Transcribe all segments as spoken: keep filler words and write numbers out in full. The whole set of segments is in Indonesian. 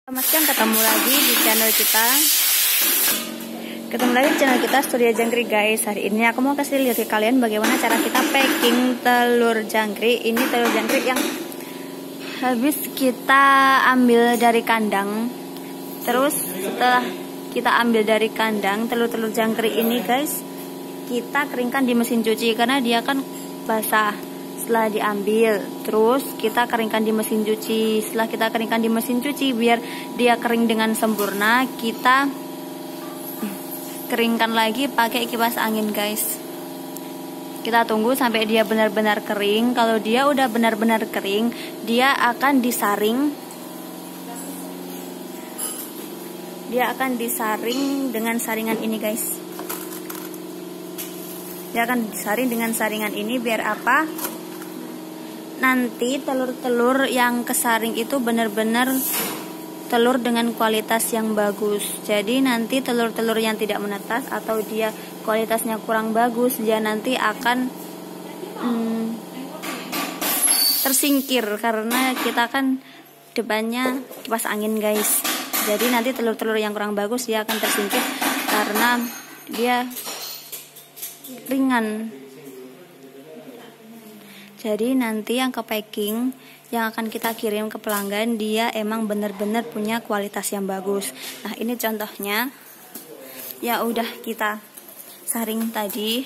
Selamat siang, ketemu lagi di channel kita. Ketemu lagi di channel kita Surya Jangkrik guys. Hari ini aku mau kasih lihat ke kalian bagaimana cara kita packing telur jangkrik. Ini telur jangkrik yang habis kita ambil dari kandang. Terus setelah kita ambil dari kandang, telur-telur jangkrik ini guys, kita keringkan di mesin cuci karena dia kan basah. Setelah diambil, terus kita keringkan di mesin cuci. Setelah kita keringkan di mesin cuci, biar dia kering dengan sempurna, kita keringkan lagi pakai kipas angin guys. Kita tunggu sampai dia benar-benar kering. Kalau dia udah benar-benar kering, dia akan disaring. Dia akan disaring dengan saringan ini guys. Dia akan disaring dengan saringan ini biar apa? Nanti telur-telur yang kesaring itu benar-benar telur dengan kualitas yang bagus. Jadi nanti telur-telur yang tidak menetas atau dia kualitasnya kurang bagus, dia nanti akan hmm, tersingkir karena kita kan depannya kipas angin guys. Jadi nanti telur-telur yang kurang bagus dia akan tersingkir karena dia ringan. Jadi nanti yang ke packing yang akan kita kirim ke pelanggan, dia emang benar-benar punya kualitas yang bagus. Nah ini contohnya, ya udah kita saring tadi.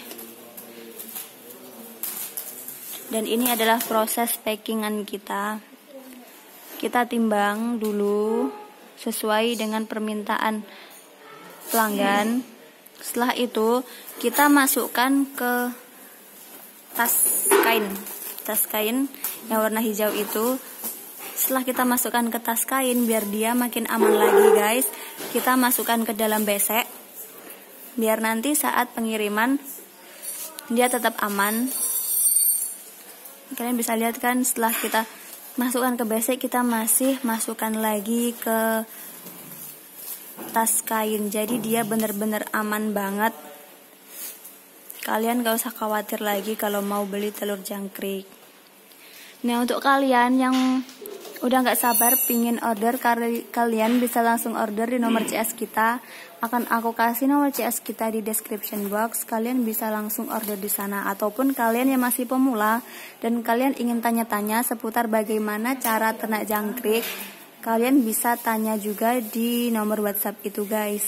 Dan ini adalah proses packingan kita. Kita timbang dulu sesuai dengan permintaan pelanggan. Setelah itu kita masukkan ke tas kain. Tas kain yang warna hijau itu, setelah kita masukkan ke tas kain biar dia makin aman lagi guys, kita masukkan ke dalam besek biar nanti saat pengiriman dia tetap aman. Kalian bisa lihat kan, setelah kita masukkan ke besek, kita masih masukkan lagi ke tas kain. Jadi dia benar-benar aman banget. Kalian gak usah khawatir lagi kalau mau beli telur jangkrik. Nah untuk kalian yang udah gak sabar pingin order, kalian bisa langsung order di nomor C S kita. Akan aku kasih nomor C S kita di description box. Kalian bisa langsung order di sana. Ataupun kalian yang masih pemula dan kalian ingin tanya-tanya seputar bagaimana cara ternak jangkrik, kalian bisa tanya juga di nomor WhatsApp itu guys.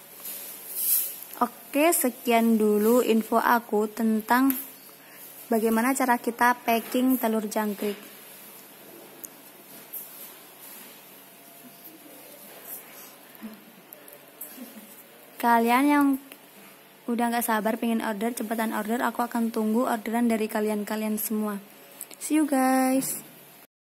Oke, sekian dulu info aku tentang bagaimana cara kita packing telur jangkrik. Kalian yang udah gak sabar pengen order, cepetan order. Aku akan tunggu orderan dari kalian-kalian semua. See you guys.